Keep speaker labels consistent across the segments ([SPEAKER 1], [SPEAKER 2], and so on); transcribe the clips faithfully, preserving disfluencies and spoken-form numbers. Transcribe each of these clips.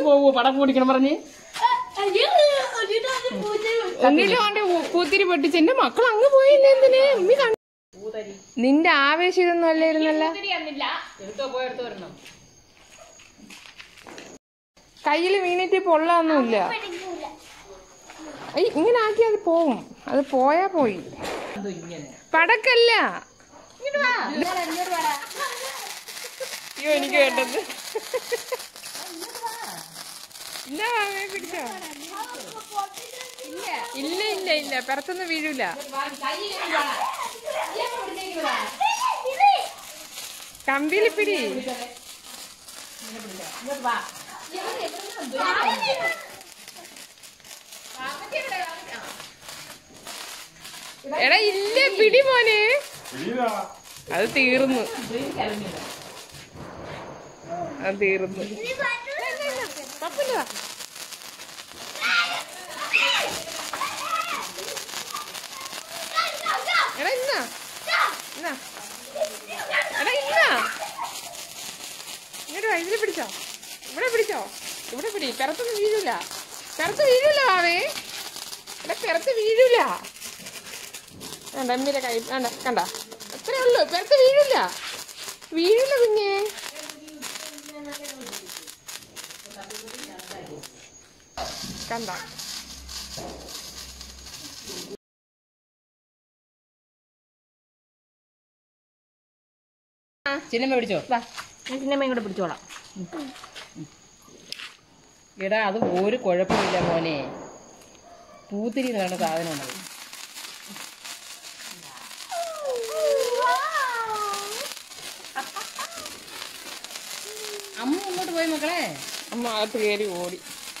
[SPEAKER 1] പോവോ പടം പൊടിക്കണം പറഞ്ഞ് എന്നിട്ട് അവന്റെ പൂത്തിരി പൊട്ടിച്ച് എന്റെ മക്കൾ അങ്ങ് പോയില്ലേ എന്തിന് ഉമ്മി കണ്ടു. നിന്റെ ആവേശം ഇതൊന്നും അല്ലായിരുന്നല്ലോ. കയ്യില് വീണിട്ട് പൊള്ളൊന്നുമില്ല. ഇങ്ങനെ ആക്കി അത് പോവും. അത് പോയാ പോയി. പടക്കല്ല. അയ്യോ എനിക്ക് വേണ്ടത്. ഇല്ല പിടിച്ചോ. ഇല്ല ഇല്ല ഇല്ല പുറത്തൊന്നും വീഴൂല. കമ്പിയിൽ പിടി. എടാ ഇല്ല പിടി മോനെ. അത് തീർന്നു. അത് തീർന്നു. എടാ ഇന്നാ ഇന്നാ എടാ ഇന്നാ ഇങ്ങോട്ട് വാ. ഇതിൽ പിടിച്ചോ. ഇവിടെ പിടിച്ചോ. ഇവിടെ പിടി. പിറത്തൊന്നും വീഴൂല. പിറത്ത് വീഴൂല മാവേ. എടാ പിറത്ത് വീഴൂല. വേണ്ട അമ്മീരെ കൈ വേണ്ട. കണ്ട അത്രേ ഉള്ളു. പിറത്ത് വീഴൂല. വീഴൂല കുഞ്ഞേ. കണ്ട ചിന്നമ്മ പിടിച്ചോ. ഞാൻ ചിന്നമ്മ ഇങ്ങോട്ട് പിടിച്ചോളാം. എടാ അത് ഒരു കുഴപ്പമില്ല മോനെ. പൂത്തിരി എന്ന് പറയുന്ന സാധനമാണ്. അമ്മ ഇങ്ങോട്ട് പോയി മക്കളെ. അമ്മ അകത്ത് കയറി ഓടി.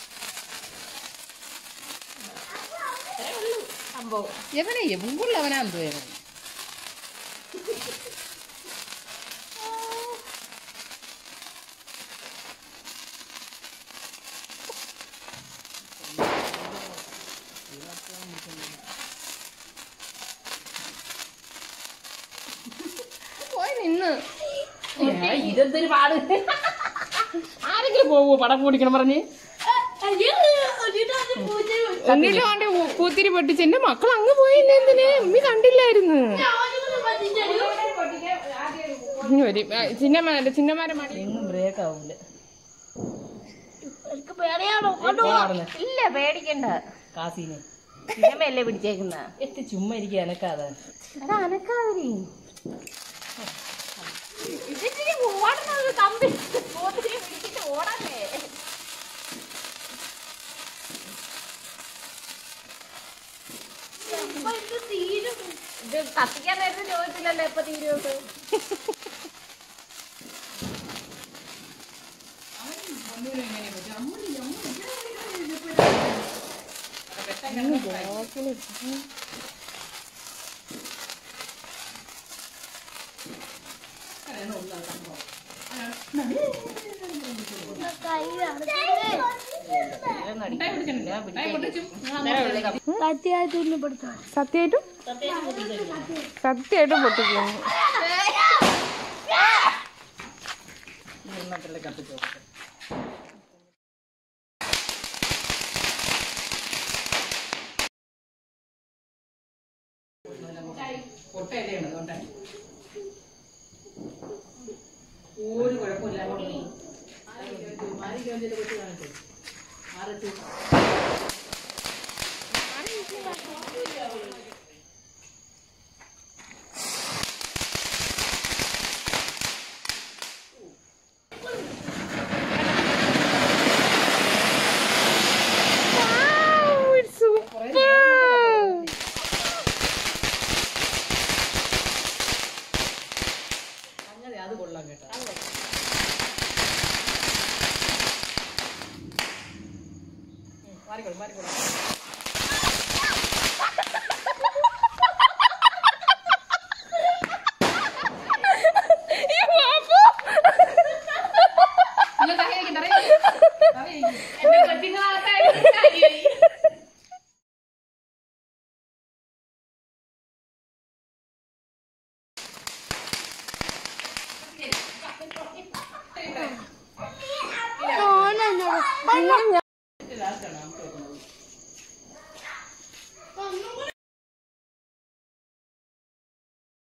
[SPEAKER 1] എവനെ എവുള്ളവനാന്ന് തോന്നുന്നു. പോയി നിന്ന് ഇതെന്തൊരു പാട്. ആരെങ്കിലും പോവോ പടം പൊടിക്കണം പറഞ്ഞ് എന്നിട്ട് അവന്റെ പൂത്തിരി പൊട്ടിച്ച് എന്റെ മക്കൾ അങ്ങ് പോയില്ലേ എന്തിന് ഉമ്മി കണ്ടില്ലായിരുന്നു. ചിന്നമാരുടെ ചിന്നമാരെ ബ്രേക്ക് ആവൂല. ഇല്ല പേടിക്കണ്ട. കാസീനെ ചിന്നമ്മയല്ലേ പിടിച്ചേക്കുന്ന. എത്തി ചുമ്മാ ഇരിക്കുക അനക്കാതെ. എടാ അനക്കാതെ ഇതിന് ഓടുന്നത് കമ്പി പൂത്തിരി പിടിച്ചിട്ട് ഓടാനേ. ഇത് കത്തിക്കാൻ നേരത്തെ ചോദിച്ചില്ലല്ലോ എപ്പൊ തീരുമൊക്കെ. സത്യമായിട്ടും സത്യമായിട്ടും പൊട്ടിക്കുന്നു. ഒരു കുഴപ്പമില്ല. അത് കൊള്ളാം കേട്ടോ. മാറിക്കോളൂ മാറിക്കോളൂ. അയ്യോ,